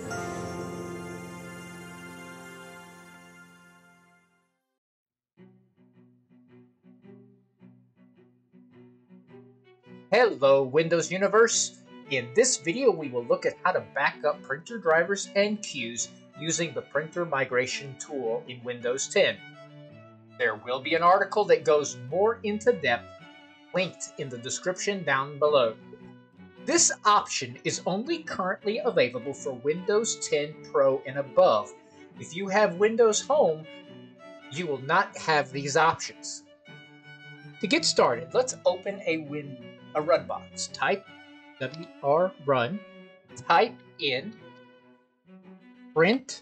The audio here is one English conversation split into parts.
Hello Windows Universe! In this video we will look at how to back up printer drivers and queues using the printer migration tool in Windows 10. There will be an article that goes more into depth linked in the description down below. This option is only currently available for Windows 10 Pro and above. If you have Windows Home, you will not have these options. To get started, let's open a run box. Type wrun, type in print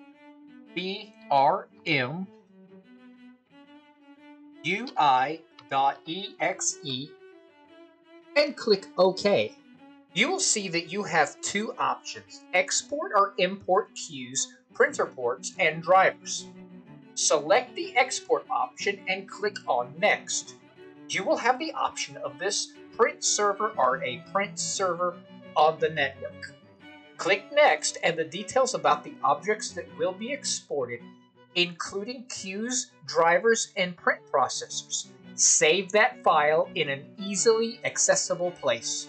brm ui.exe and click OK. You will see that you have two options: export or import queues, printer ports, and drivers. Select the export option and click on Next. You will have the option of this print server or a print server on the network. Click Next and the details about the objects that will be exported, including queues, drivers, and print processors. Save that file in an easily accessible place.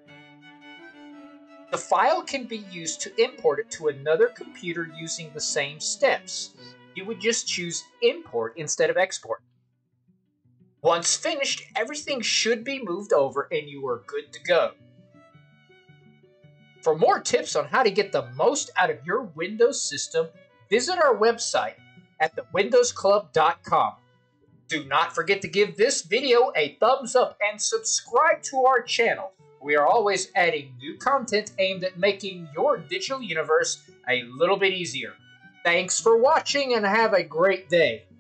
The file can be used to import it to another computer using the same steps. You would just choose Import instead of Export. Once finished, everything should be moved over and you are good to go. For more tips on how to get the most out of your Windows system, visit our website at thewindowsclub.com. Do not forget to give this video a thumbs up and subscribe to our channel. We are always adding new content aimed at making your digital universe a little bit easier. Thanks for watching and have a great day.